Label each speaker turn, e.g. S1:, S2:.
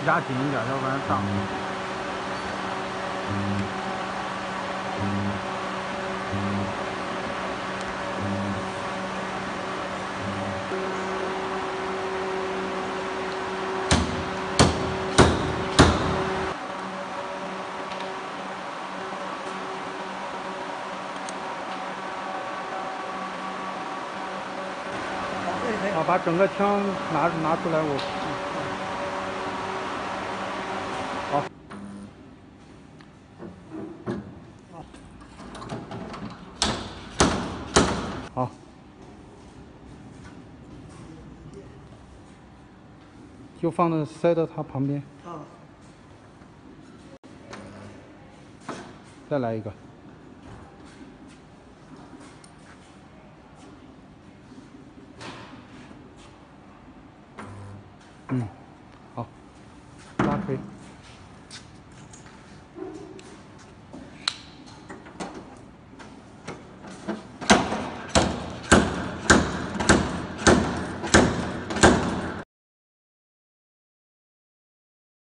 S1: 压紧一点，要不然上。好，把整个枪拿出来，我。好。好。就放到塞到它旁边。啊。再来一个。好，拉推。